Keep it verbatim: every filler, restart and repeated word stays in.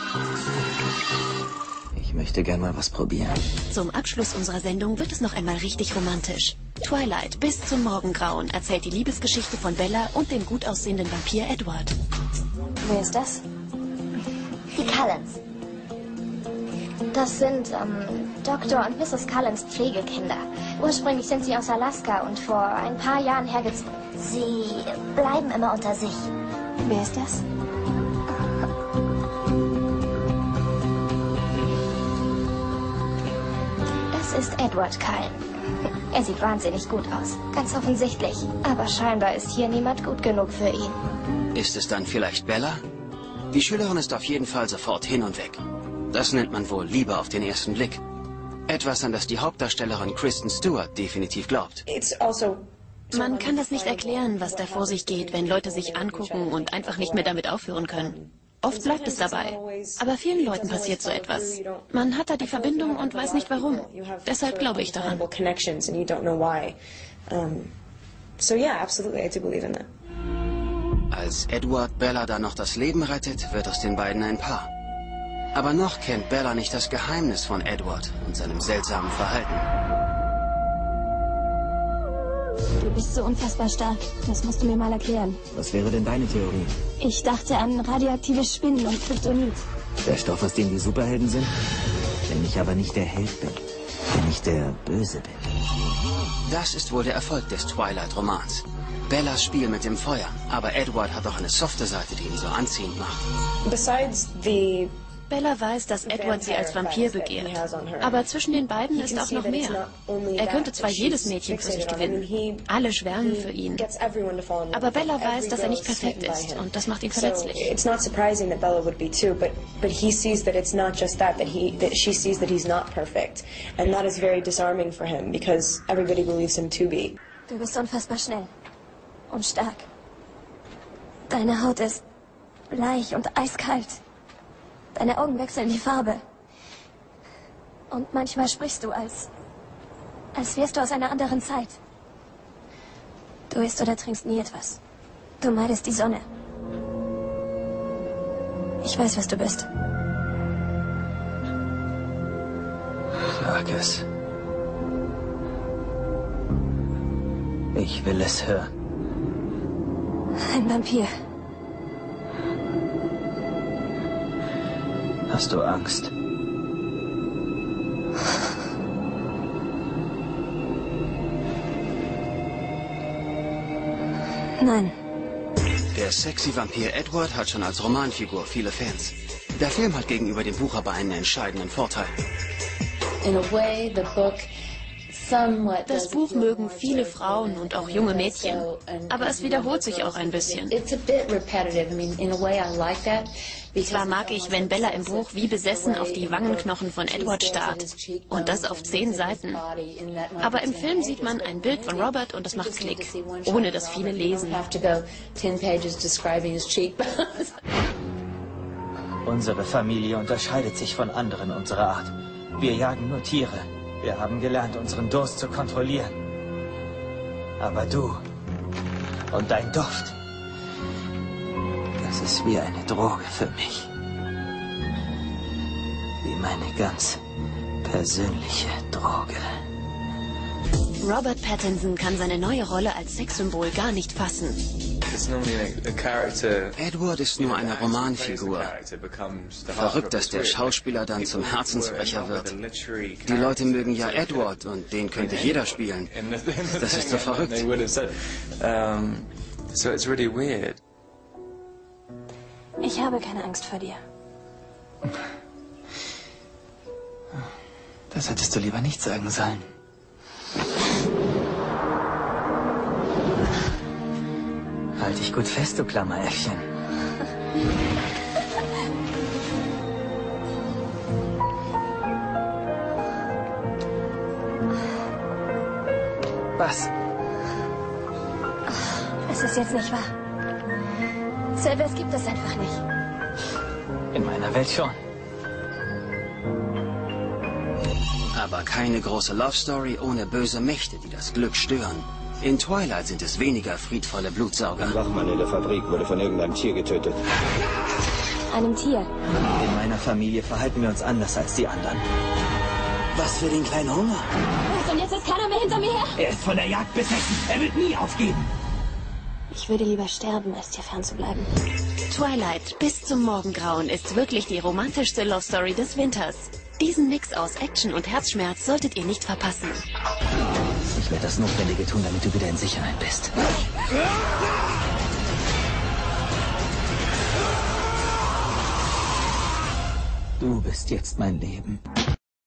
Ich möchte gern mal was probieren. Zum Abschluss unserer Sendung wird es noch einmal richtig romantisch. Twilight bis zum Morgengrauen erzählt die Liebesgeschichte von Bella und dem gut aussehenden Vampir Edward. Wer ist das? Die Cullens. Das sind ähm, Doktor und Misses Cullens Pflegekinder. Ursprünglich sind sie aus Alaska und vor ein paar Jahren hergezogen. Sie bleiben immer unter sich. Wer ist das? Das ist Edward Cullen. Er sieht wahnsinnig gut aus. Ganz offensichtlich. Aber scheinbar ist hier niemand gut genug für ihn. Ist es dann vielleicht Bella? Die Schülerin ist auf jeden Fall sofort hin und weg. Das nennt man wohl Liebe auf den ersten Blick. Etwas, an das die Hauptdarstellerin Kristen Stewart definitiv glaubt. Man kann das nicht erklären, was da vor sich geht, wenn Leute sich angucken und einfach nicht mehr damit aufhören können. Oft bleibt es dabei. Aber vielen Leuten passiert so etwas. Man hat da die Verbindung und weiß nicht warum. Deshalb glaube ich daran. Als Edward Bella dann noch das Leben rettet, wird aus den beiden ein Paar. Aber noch kennt Bella nicht das Geheimnis von Edward und seinem seltsamen Verhalten. Du bist so unfassbar stark. Das musst du mir mal erklären. Was wäre denn deine Theorie? Ich dachte an radioaktives Spinnen und Kryptonit. Der Stoff, aus dem die Superhelden sind? Wenn ich aber nicht der Held bin. Wenn ich der Böse bin. Das ist wohl der Erfolg des Twilight-Romans. Bellas Spiel mit dem Feuer. Aber Edward hat auch eine softe Seite, die ihn so anziehend macht. Bella weiß, dass Edward sie als Vampir begehrt. Aber zwischen den beiden ist auch noch mehr. Er könnte zwar jedes Mädchen für sich gewinnen. Alle schwärmen für ihn. Aber Bella weiß, dass er nicht perfekt ist. Und das macht ihn verletzlich. It's not surprising that Bella would be too, but but he sees that it's not just that that he that she sees that he's not perfect, and that is very disarming for him because everybody believes him to be. Du bist unfassbar schnell und stark. Deine Haut ist bleich und eiskalt. Deine Augen wechseln die Farbe. Und manchmal sprichst du, als... als wärst du aus einer anderen Zeit. Du isst oder trinkst nie etwas. Du meidest die Sonne. Ich weiß, was du bist. Sag es. Ich will es hören. Ein Vampir. Hast du Angst? Nein. Der sexy Vampir Edward hat schon als Romanfigur viele Fans. Der Film hat gegenüber dem Buch aber einen entscheidenden Vorteil. Das Buch mögen viele Frauen und auch junge Mädchen. Aber es wiederholt sich auch ein bisschen. Zwar mag ich, wenn Bella im Buch wie besessen auf die Wangenknochen von Edward starrt. Und das auf zehn Seiten. Aber im Film sieht man ein Bild von Robert und es macht Klick. Ohne dass viele lesen. Unsere Familie unterscheidet sich von anderen unserer Art. Wir jagen nur Tiere. Wir haben gelernt, unseren Durst zu kontrollieren. Aber du und dein Duft, das ist wie eine Droge für mich. Wie meine ganz persönliche Droge. Robert Pattinson kann seine neue Rolle als Sexsymbol gar nicht fassen. Edward ist nur eine Romanfigur. Verrückt, dass der Schauspieler dann zum Herzensbrecher wird. Die Leute mögen ja Edward und den könnte jeder spielen. Das ist so verrückt. Ich habe keine Angst vor dir. Das hättest du lieber nicht sagen sollen. Halt dich gut fest, du Klammeräffchen. Was? Es ist jetzt nicht wahr. Silvers gibt es einfach nicht. In meiner Welt schon. Aber keine große Love Story ohne böse Mächte, die das Glück stören. In Twilight sind es weniger friedvolle Blutsauger. Ein Wachmann in der Fabrik wurde von irgendeinem Tier getötet. Einem Tier? In meiner meiner Familie verhalten wir uns anders als die anderen. Was für den kleinen Hunger? Was, und jetzt ist keiner mehr hinter mir her? Er ist von der Jagd besessen. Er wird nie aufgeben. Ich würde lieber sterben, als dir fernzubleiben. Twilight bis zum Morgengrauen ist wirklich die romantischste Love Story des Winters. Diesen Mix aus Action und Herzschmerz solltet ihr nicht verpassen. Ich werde das Notwendige tun, damit du wieder in Sicherheit bist. Du bist jetzt mein Leben.